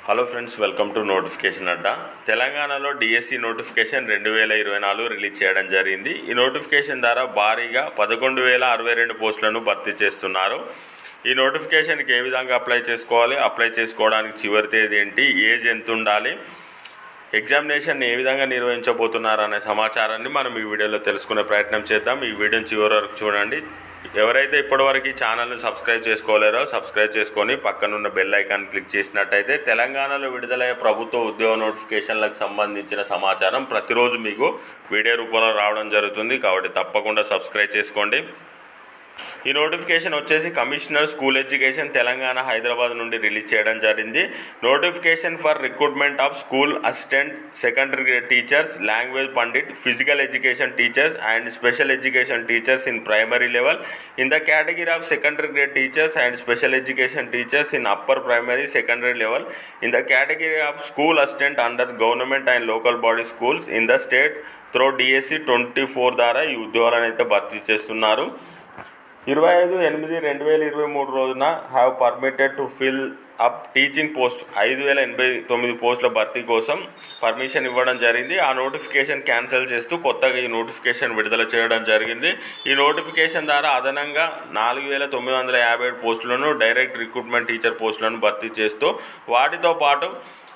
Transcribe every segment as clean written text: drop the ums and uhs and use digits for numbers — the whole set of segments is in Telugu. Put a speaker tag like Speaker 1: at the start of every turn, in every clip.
Speaker 1: Hello friends, welcome to notification Adda. తెలంగాణలో డిఎస్సి నోటిఫికేషన్ 2024 రిలీజ్ చేయడం జరిగింది. ఈ నోటిఫికేషన్ ద్వారా భారీగా 11,062 పోస్టులను భర్తీ చేస్తున్నారు. ఈ నోటిఫికేషన్కి ఏ విధంగా అప్లై చేసుకోవాలి, అప్లై చేసుకోవడానికి చివరి తేదీ ఏంటి, ఏజ్ ఎంత ఉండాలి, ఎగ్జామినేషన్ ఏ విధంగా నిర్వహించబోతున్నారు అనే సమాచారాన్ని మనం ఈ వీడియోలో తెలుసుకునే ప్రయత్నం చేద్దాం. ఈ వీడియోని చివరి వరకు చూడండి. ఎవరైతే ఇప్పటివరకు ఈ ఛానల్ని సబ్స్క్రైబ్ చేసుకోలేరో సబ్స్క్రైబ్ చేసుకొని పక్కనున్న బెల్ ఐకాన్ క్లిక్ చేసినట్టయితే తెలంగాణలో విడుదలయ్యే ప్రభుత్వ ఉద్యోగ నోటిఫికేషన్లకు సంబంధించిన సమాచారం ప్రతిరోజు మీకు వీడియో రూపంలో రావడం జరుగుతుంది. కాబట్టి తప్పకుండా సబ్స్క్రైబ్ చేసుకోండి. ఈ నోటిఫికేషన్ వచ్చేసి commissioner school education Telangana Hyderabad నుండి రిలీజ్ చేయడం జరిగింది. Notification for recruitment of school assistant, secondary grade teachers, language pandit, physical education teachers and special education teachers in primary level in the category of secondary grade teachers and special education teachers in upper primary secondary level in the category of school assistant under government and local body schools in the state through DSC 24 ద్వారా ఈ ఉద్యోగాలను అయితే భర్తీ చేస్తున్నారు. 25/8/2023 రోజున have permitted to fill up teaching post 5,089 పోస్టుల భర్తీ కోసం పర్మిషన్ ఇవ్వడం జరిగింది. ఆ నోటిఫికేషన్ క్యాన్సిల్ చేస్తూ కొత్తగా ఈ నోటిఫికేషన్ విడుదల చేయడం జరిగింది. ఈ నోటిఫికేషన్ ద్వారా అదనంగా 4,957 పోస్టులను డైరెక్ట్ రిక్రూట్మెంట్ టీచర్ పోస్టులను భర్తీ చేస్తూ వాటితో పాటు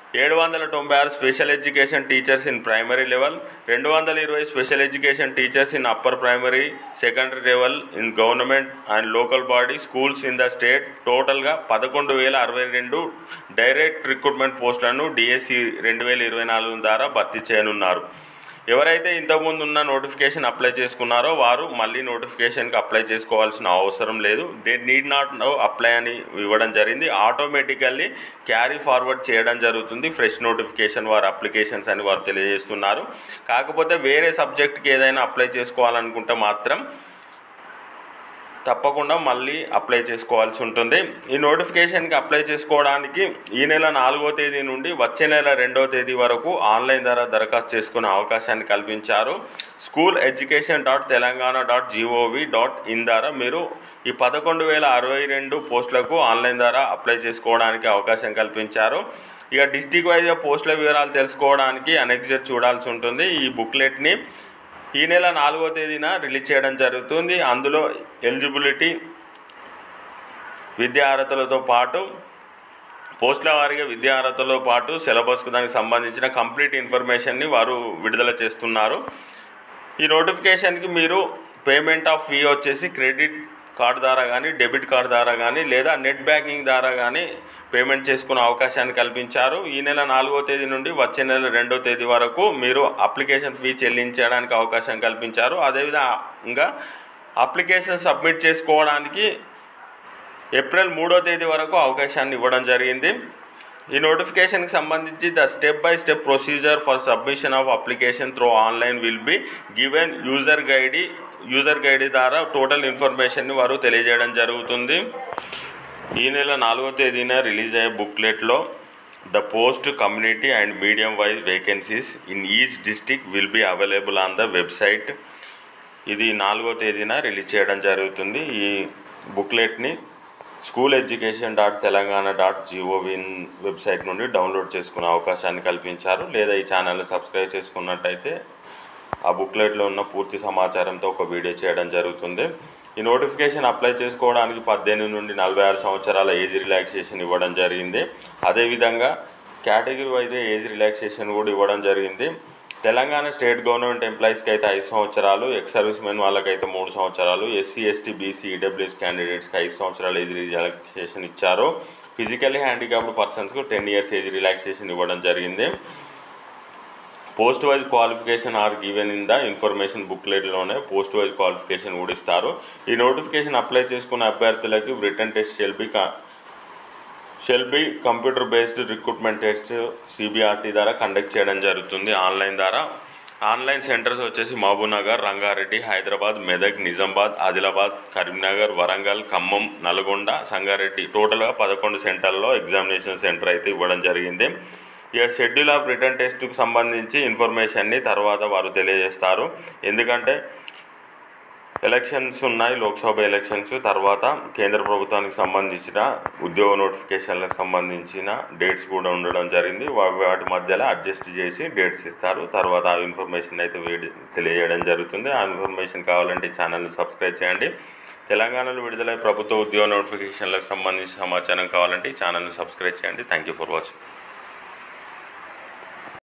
Speaker 1: 796 special education teachers in primary level, 220 special education teachers in upper primary secondary level in government and local body schools in the state టోటల్గా 11,062 డైరెక్ట్ రిక్రూట్మెంట్ పోస్టులను డిఎస్సి 2024 ద్వారా భర్తీ చేయనున్నారు. ఎవరైతే ఇంతకుముందు ఉన్న నోటిఫికేషన్ అప్లై చేసుకున్నారో వారు మళ్ళీ నోటిఫికేషన్కి అప్లై చేసుకోవాల్సిన అవసరం లేదు. They need not no apply అని ఇవ్వడం జరిగింది. ఆటోమేటికల్లీ క్యారీ ఫార్వర్డ్ చేయడం జరుగుతుంది ఫ్రెష్ నోటిఫికేషన్ వారి అప్లికేషన్స్ అని వారు తెలియజేస్తున్నారు. కాకపోతే వేరే సబ్జెక్ట్కి ఏదైనా అప్లై చేసుకోవాలనుకుంటే మాత్రం తప్పకుండా మళ్ళీ అప్లై చేసుకోవాల్సి ఉంటుంది. ఈ నోటిఫికేషన్కి అప్లై చేసుకోవడానికి ఈ నెల 4వ తేదీ నుండి వచ్చే నెల 2వ తేదీ వరకు ఆన్లైన్ ద్వారా దరఖాస్తు చేసుకునే అవకాశాన్ని కల్పించారు. స్కూల్ ఎడ్యుకేషన్ .telangaana.gov.in ద్వారా మీరు ఈ 11,062 పోస్టులకు ఆన్లైన్ ద్వారా అప్లై చేసుకోవడానికి అవకాశం కల్పించారు. ఇక డిస్టిక్ వైజ్గా పోస్టుల వివరాలు తెలుసుకోవడానికి అనెక్సర్ చూడాల్సి ఉంటుంది. ఈ బుక్లెట్ని ఈ నెల 4వ తేదీన రిలీజ్ చేయడం జరుగుతుంది. అందులో ఎలిజిబిలిటీ, విద్యా అర్హతలతో పాటు పోస్టుల వారీగా విద్యా అర్హతలతో పాటు సిలబస్కు దానికి సంబంధించిన కంప్లీట్ ఇన్ఫర్మేషన్ని వారు విడుదల చేస్తున్నారు. ఈ నోటిఫికేషన్కి మీరు పేమెంట్ ఆఫ్ ఫీ వచ్చేసి క్రెడిట్ కార్డు ద్వారా కానీ, డెబిట్ కార్డు ద్వారా కానీ లేదా నెట్ బ్యాంకింగ్ ద్వారా కానీ పేమెంట్ చేసుకునే అవకాశాన్ని కల్పించారు. ఈ నెల 4వ తేదీ నుండి వచ్చే నెల 2వ తేదీ వరకు మీరు అప్లికేషన్ ఫీ చెల్లించడానికి అవకాశం కల్పించారు. అదేవిధంగా అప్లికేషన్ సబ్మిట్ చేసుకోవడానికి ఏప్రిల్ 3వ తేదీ వరకు అవకాశాన్ని ఇవ్వడం జరిగింది. ఈ నోటిఫికేషన్కి సంబంధించి the step by step procedure for submission of application through online will be given user guide ద్వారా టోటల్ ఇన్ఫర్మేషన్ని వారు తెలియజేయడం జరుగుతుంది. ఈ నెల 4వ తేదీన రిలీజ్ అయ్యే బుక్లెట్లో the post, community and medium wise vacancies in each district will be available on the website. ఇది 4వ తేదీన రిలీజ్ చేయడం జరుగుతుంది. ఈ బుక్లెట్ని స్కూల్ ఎడ్యుకేషన్ .telangaana.gov.in వెబ్సైట్ నుండి డౌన్లోడ్ చేసుకునే అవకాశాన్ని కల్పించారు. లేదా ఈ ఛానల్ని సబ్స్క్రైబ్ చేసుకున్నట్టయితే ఆ బుక్లెట్లో ఉన్న పూర్తి సమాచారంతో ఒక వీడియో చేయడం జరుగుతుంది. ఈ నోటిఫికేషన్ అప్లై చేసుకోవడానికి 18 నుండి 46 సంవత్సరాల ఏజ్ రిలాక్సేషన్ ఇవ్వడం జరిగింది. అదేవిధంగా కేటగిరీ వైజ్ ఏజ్ రిలాక్సేషన్ కూడా ఇవ్వడం జరిగింది. తెలంగాణ స్టేట్ గవర్నమెంట్ ఎంప్లాయీస్కి అయితే 5 సంవత్సరాలు, ఎక్స్ సర్వీస్ మెన్ వాళ్ళకైతే 3 సంవత్సరాలు, ఎస్సీ, ఎస్టీ, బీసీ, ఈడబ్ల్యూఎస్ క్యాండిడేట్స్కి 5 సంవత్సరాల ఏజ్ రిలాక్సేషన్ ఇచ్చారు. ఫిజికల్లీ హ్యాండిక్యాప్డ్ పర్సన్స్కు 10 ఇయర్స్ ఏజ్ రిలాక్సేషన్ ఇవ్వడం జరిగింది. Post wise qualification are given in the information బుక్లెట్లోనే పోస్ట్ వైజ్ క్వాలిఫికేషన్ కూడా ఇస్తారు. ఈ నోటిఫికేషన్ అప్లై చేసుకున్న అభ్యర్థులకి written test shall be computer based recruitment test CBRT ద్వారా కండక్ట్ చేయడం జరుగుతుంది ఆన్లైన్ ద్వారా. ఆన్లైన్ సెంటర్స్ వచ్చేసి మహబూబ్నగర్, రంగారెడ్డి, హైదరాబాద్, మెదక్, నిజామాబాద్, ఆదిలాబాద్, కరీంనగర్, వరంగల్, ఖమ్మం, నల్గొండ, సంగారెడ్డి టోటల్గా 11 సెంటర్లో ఎగ్జామినేషన్ సెంటర్ అయితే ఇవ్వడం జరిగింది. ఇక షెడ్యూల్ ఆఫ్ రిటర్న్ టెస్ట్కు సంబంధించి ఇన్ఫర్మేషన్ని తర్వాత వారు తెలియజేస్తారు. ఎందుకంటే ఎలక్షన్స్ ఉన్నాయి, లోక్సభ ఎలక్షన్స్ తర్వాత కేంద్ర ప్రభుత్వానికి సంబంధించిన ఉద్యోగ నోటిఫికేషన్లకు సంబంధించిన డేట్స్ కూడా ఉండడం జరిగింది. వాటి మధ్యలో అడ్జస్ట్ చేసి డేట్స్ ఇస్తారు. తర్వాత ఆ ఇన్ఫర్మేషన్ అయితే తెలియజేయడం జరుగుతుంది. ఆ ఇన్ఫర్మేషన్ కావాలంటే ఈ ఛానల్ని సబ్స్క్రైబ్ చేయండి. తెలంగాణలో విడుదలై ప్రభుత్వ ఉద్యోగ నోటిఫికేషన్లకు సంబంధించిన సమాచారం కావాలంటే ఈ ఛానల్ని సబ్స్క్రైబ్ చేయండి. Thank you for watching.